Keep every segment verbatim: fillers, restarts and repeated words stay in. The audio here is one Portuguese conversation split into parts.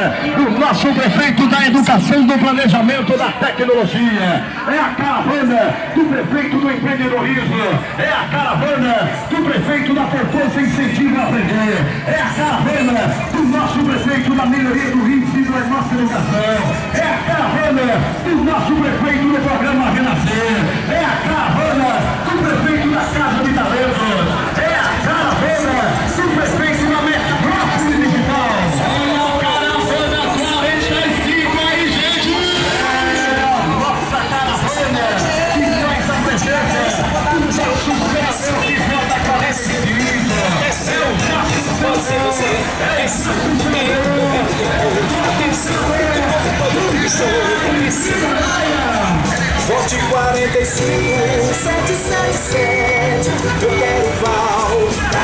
do nosso prefeito da Educação, do Planejamento, da Tecnologia. É a caravana do prefeito do empreendedorismo. É a caravana do prefeito da poupança incentivo a aprender. É a caravana do nosso prefeito da melhoria do índice da nossa educação. É a caravana do nosso prefeito do programa Renascer. É a caravana do prefeito da Casa de Talentos. É a caravana do prefeito da Metrópole Digital. Olha a caravana quarenta e cinco aí, gente! É a nossa caravana que faz a presença do nosso coração que volta a quarenta e cinco. É o nosso coração. É isso Vote quarenta e cinco, sete sete sete, eu quero Val.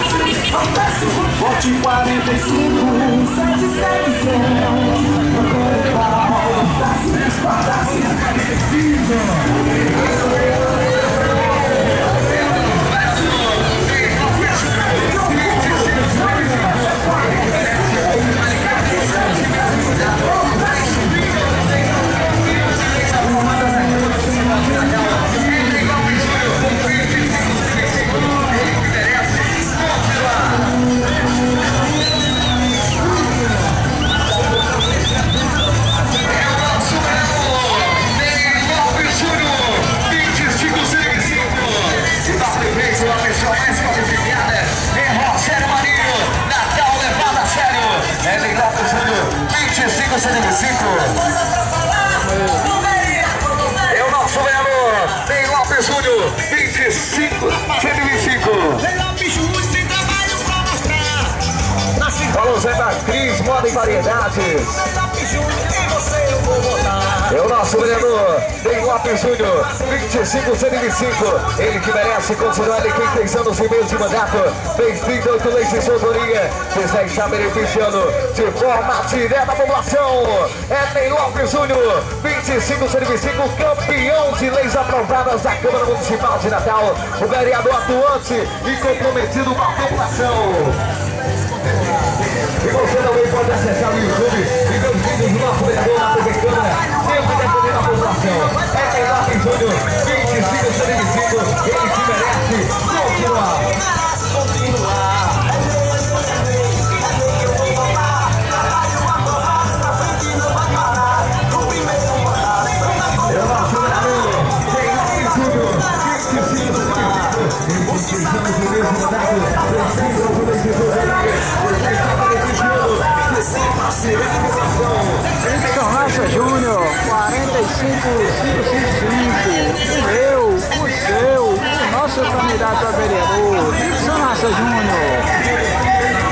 Vote quarenta e cinco, sete sete sete, eu quero Val. É o nosso vereador, Ney Lopes Júnior, vinte e cinco, cento e vinte e cinco. Ney Lopes Júnior tem trabalho pra mostrar. Alô, Zé da Cris, moda e variedades. Ney Lopes Júnior, em você eu vou votar. É o nosso vereador, Ney Lopes Júnior, vinte e cinco, cento e vinte e cinco. Ele que merece continuar em quem tem anos e meio de mandato. Fez trinta e oito leis de sua autoria. Você está beneficiando de forma direta a população. É Ney Lopes Júnior, vinte e cinco, cento e vinte e cinco, campeão de leis aprovadas da Câmara Municipal de Natal. O vereador atuante e comprometido com a população. E você também pode acessar o YouTube e ver os vídeos do nosso vereador na T V Câmara, sempre defendendo a população. É Ney Lopes Júnior, vinte e cinco, cento e vinte e cinco, ele que merece continuar. Eu nosso vereador, Ney Lopes Júnior, vinte e cinco, cento e vinte e cinco, Sorraça Júnior, quarenta e cinco, quinhentos e cinquenta e cinco. O meu, o seu, o nosso candidato a vereador, Sorraça Júnior.